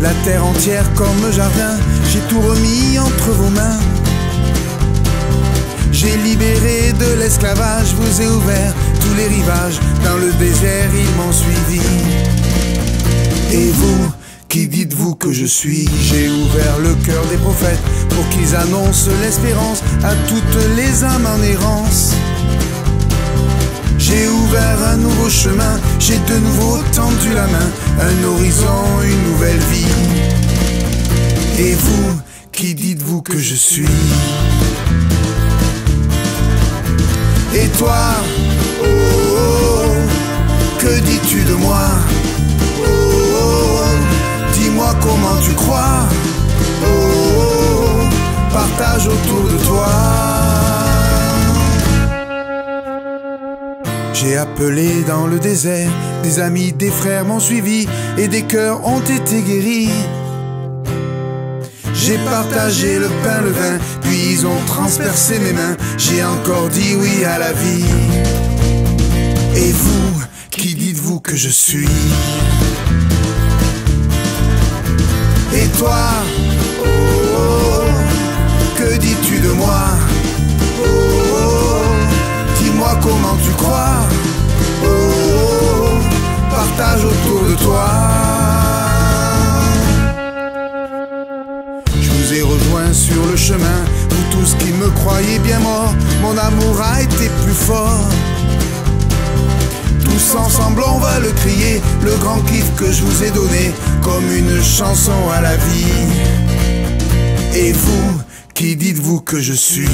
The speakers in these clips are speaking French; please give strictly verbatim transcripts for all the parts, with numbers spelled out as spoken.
La terre entière comme jardin, j'ai tout remis entre vos mains. J'ai libéré de l'esclavage, vous ai ouvert tous les rivages. Dans le désert, ils m'ont suivi. Et vous, qui dites-vous que je suis? J'ai ouvert le cœur des prophètes pour qu'ils annoncent l'espérance à toutes les âmes en errance. J'ai ouvert un nouveau chemin, j'ai de nouveau tendu la main, un horizon, une nouvelle vie. Et vous, qui dites-vous que je suis? Et toi, oh, oh, oh, que dis-tu de moi? Oh, oh, oh, dis-moi comment tu crois? Oh, oh, oh, partage autour de toi. J'ai appelé dans le désert, des amis, des frères m'ont suivi, et des cœurs ont été guéris. J'ai partagé le pain, le vin, puis ils ont transpercé mes mains. J'ai encore dit oui à la vie. Et vous, qui dites-vous que je suis? Et toi, oh, oh, oh, que dis-tu de moi? Oh, oh, oh, dis-moi comment tu crois? Oh, oh, oh, partage autour de toi. Je vous ai rejoint sur le chemin, vous tous qui me croyez bien mort, mon amour a été plus fort. Tous ensemble on va le crier, le grand kiff que je vous ai donné, comme une chanson à la vie. Et vous, qui dites-vous que je suis?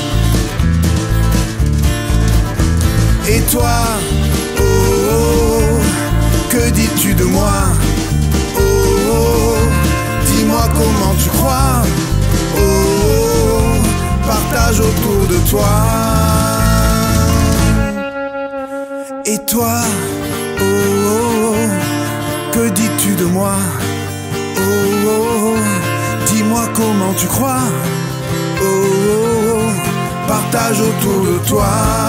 Et toi, oh, oh, oh, que dis-tu de moi? Oh, oh, oh, dis-moi comment tu crois? Oh, oh, oh, partage autour de toi. Et toi, oh, oh, oh, que dis-tu de moi? Oh, oh, oh, dis-moi comment tu crois? Oh, oh, oh, partage autour de toi.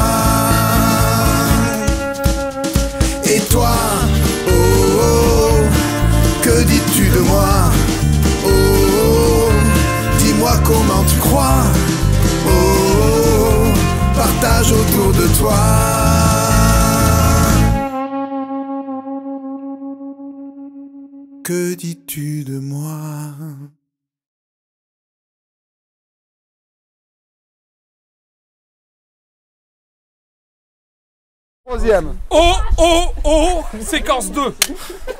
Et toi, oh, oh, oh, que dis-tu de moi? Oh, oh, oh, dis-moi comment tu crois? Oh, oh, oh, partage autour de toi. Que dis-tu de moi? Troisième. Oh, oh, oh, séquence deux.